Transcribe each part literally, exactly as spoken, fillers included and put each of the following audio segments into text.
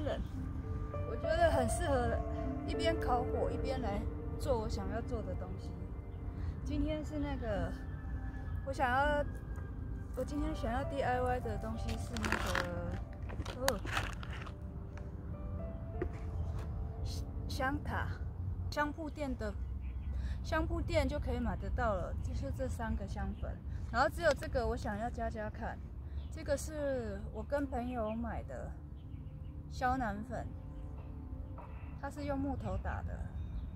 冷，我觉得很适合一边烤火一边来做我想要做的东西。今天是那个我想要，我今天想要 D I Y 的东西是那个哦香塔，香铺店的香铺店就可以买得到了，就是这三个香粉，然后只有这个我想要加加看。这个是我跟朋友买的肖楠粉，它是用木头打的，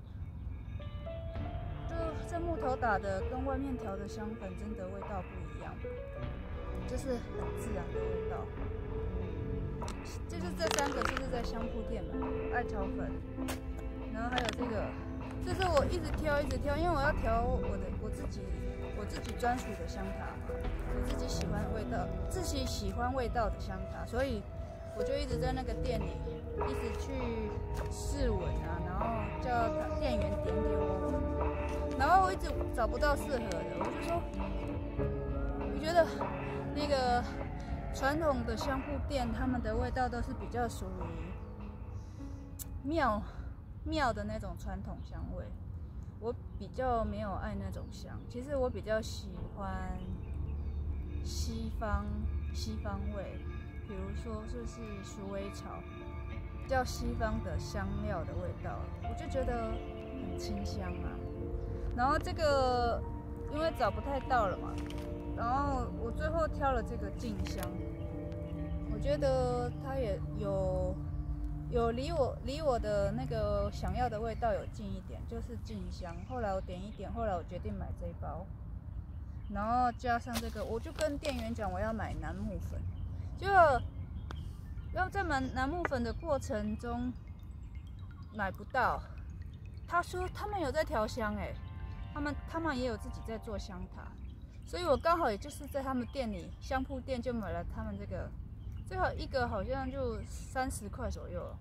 就这木头打的跟外面调的香粉真的味道不一样，就是很自然的味道。就是这三个就是在香铺店买的，艾草粉，然后还有这个，这是我一直挑一直挑，因为我要调我的我自己我自己专属的香塔嘛，我自己喜欢味道，自己喜欢味道的香塔，所以我就一直在那个店里一直去试闻啊，然后叫店员点给我闻，然后我一直找不到适合的，我就说，我觉得那个传统的香铺店他们的味道都是比较属于庙庙的那种传统香味。我比较没有爱那种香，其实我比较喜欢西方西方味，比如说就是鼠尾草，比较西方的香料的味道，我就觉得很清香嘛。然后这个因为找不太到了嘛，然后我最后挑了这个静香，我觉得它也有。有离我离我的那个想要的味道有近一点，就是静香。后来我点一点，后来我决定买这一包，然后加上这个，我就跟店员讲我要买楠木粉，就要在买楠木粉的过程中买不到。他说他们有在调香，哎，他们他们也有自己在做香塔，所以我刚好也就是在他们店里香铺店就买了他们这个。最好一个好像就三十块左右，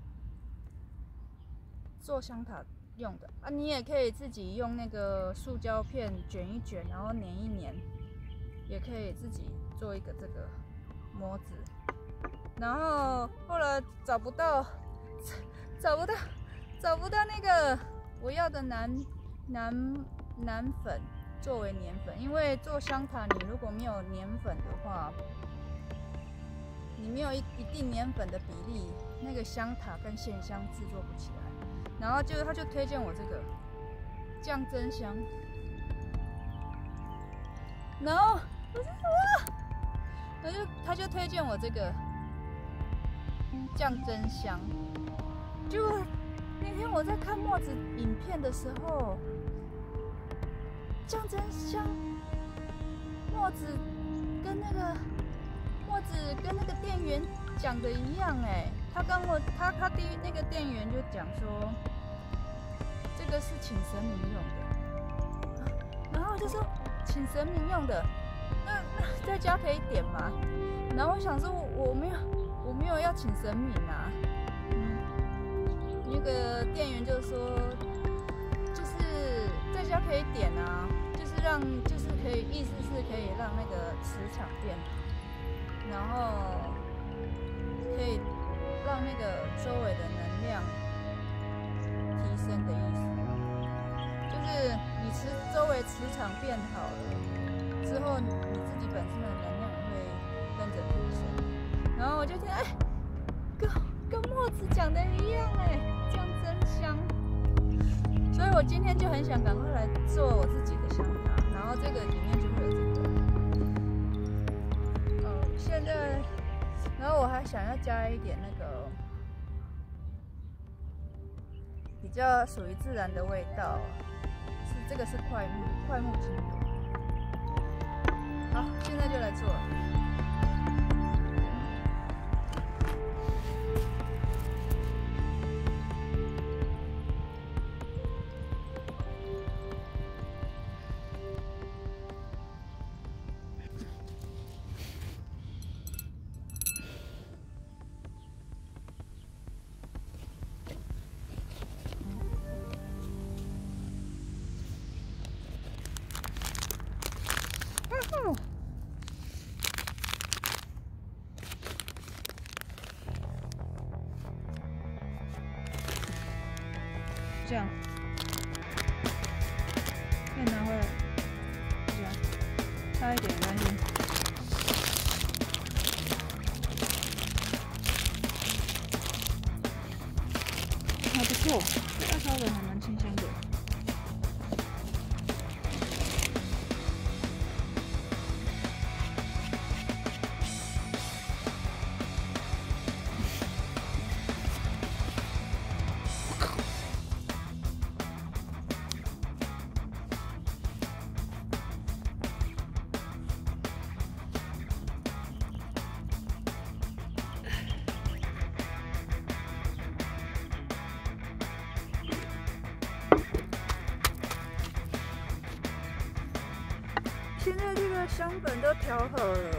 做香塔用的啊。你也可以自己用那个塑胶片卷一卷，然后粘一粘，也可以自己做一个这个模子。然后后来找不到，找不到，找不到那个我要的楠楠楠粉作为粘粉，因为做香塔你如果没有粘粉的话。你没有一一定粘粉的比例，那个香塔跟线香制作不起来。然后就他就推荐我这个酱真香，然后我说什么？他就他就推荐我这个酱真香。结果那天我在看墨子影片的时候，酱真香，墨子跟那个。墨子跟那个店员讲的一样哎，他跟我他他第那个店员就讲说，这个是请神明用的，啊、然后就说请神明用的，那那在家可以点吗？然后我想说我没有我没有要请神明啊，嗯，那个店员就说，就是在家可以点啊，就是让就是可以意思是可以让那个磁场变好。然后可以让那个周围的能量提升的意思，就是你磁周围磁场变好了之后，你自己本身的能量也会跟着提升。然后我就觉得，哎，跟跟墨子讲的一样哎，这样真香。所以我今天就很想赶快来做我自己的香塔，然后这个里面就会有这个。现在，然后我还想要加一点那个比较属于自然的味道，是这个是快木快木精油。好，现在就来做。 可以拿回来，这样差一点没关系。还不错，这二烧的还蛮清香的。现在这个香粉都调好了，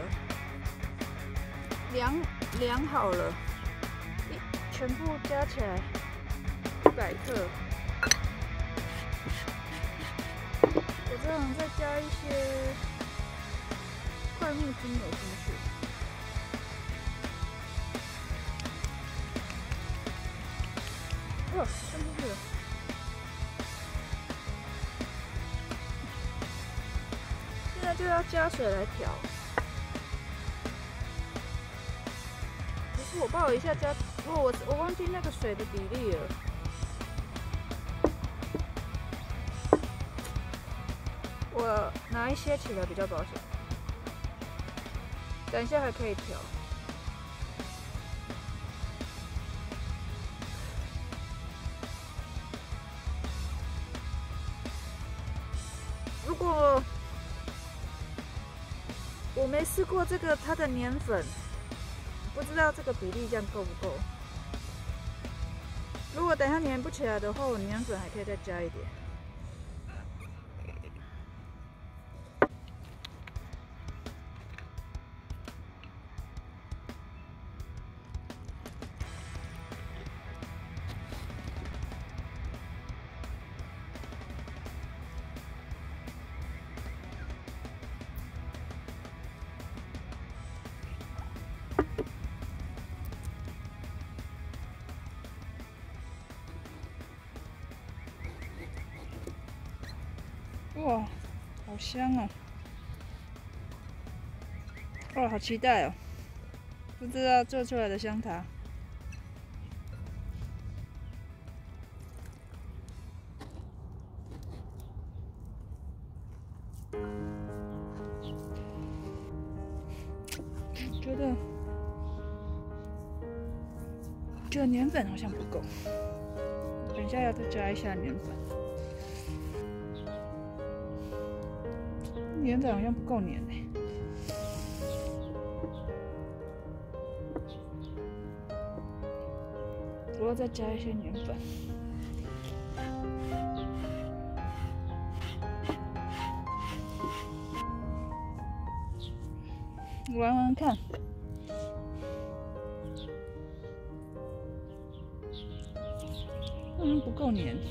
量量好了，一全部加起来一百克。我这样再加一些快木精油进去。哇，渗出去了！现在就要加水来调。可是我不好一下加，哦，我我忘记那个水的比例了。我拿一些起来比较保险。等一下还可以调。如果我没试过这个它的粘粉，不知道这个比例这样够不够。如果等一下粘不起来的话，我粘粉还可以再加一点。哇，好香哦！哇，好期待哦！不知道做出来的香茶。觉得这个粘粉好像不够，等一下要再加一下粘粉。粘粉好像不够粘哎、欸。我要再加一些粘粉。玩玩看。嗯，不够粘。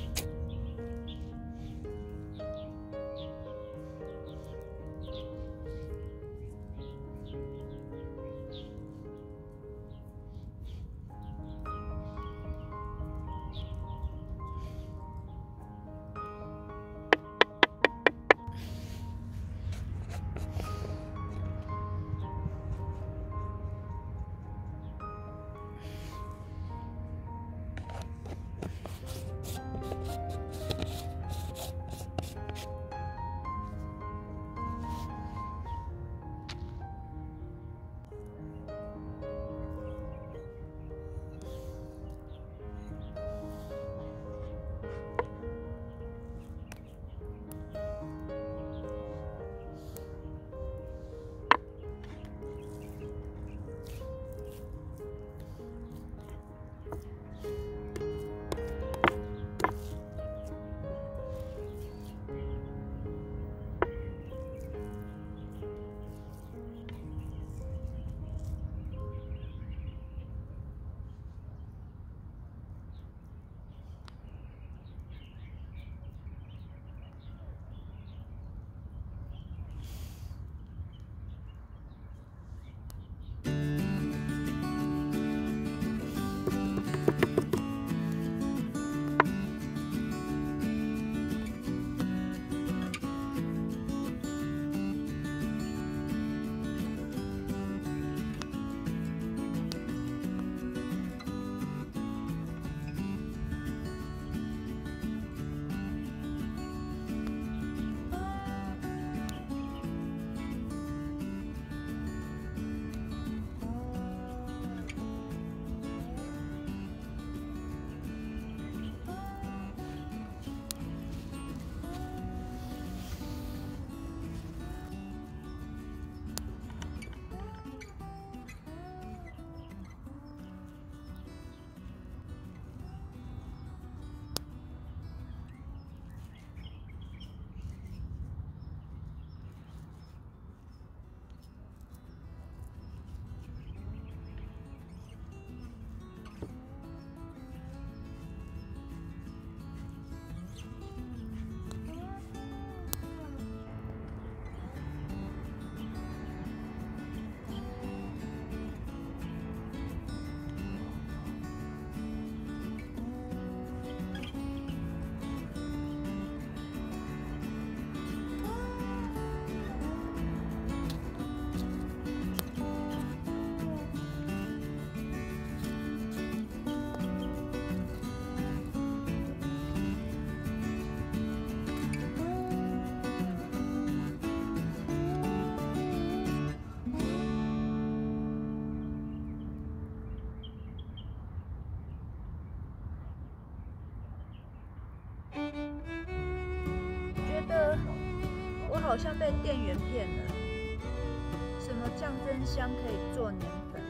得我好像被店员骗了，什么酱蒸香可以做黏粉，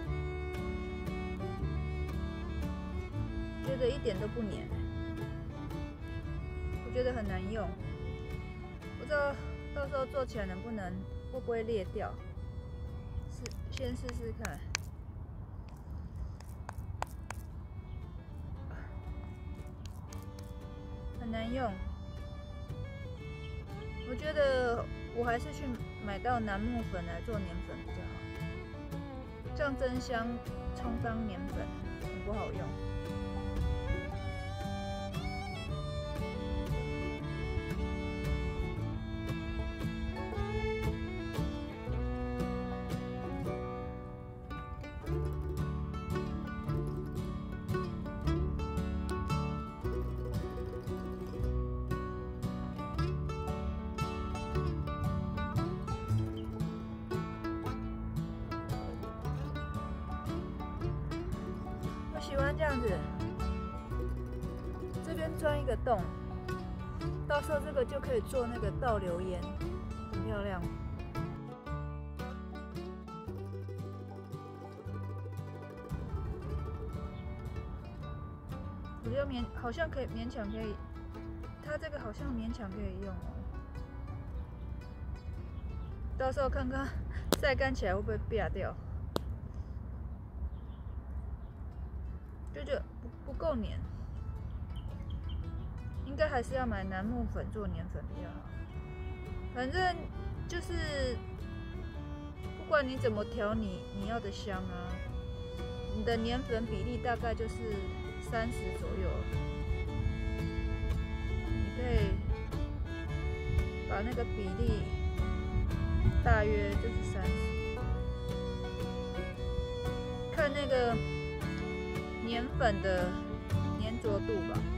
觉得一点都不黏，我觉得很难用，不知道到时候做起来能不能会不会裂掉，试先试试看。很难用，我觉得我还是去买到楠木粉来做黏粉比较好。酱蒸香充当黏粉很不好用。喜欢这样子，这边钻一个洞，到时候这个就可以做那个倒流烟，很漂亮。我觉得勉好像可以勉强可以，它这个好像勉强可以用哦。到时候看看晒干起来会不会变掉。就觉得不不够黏，应该还是要买楠木粉做黏粉比较好。反正就是不管你怎么调你你要的香啊，你的黏粉比例大概就是三十左右，你可以把那个比例大约就是三十，看那个黏粉的粘着度吧。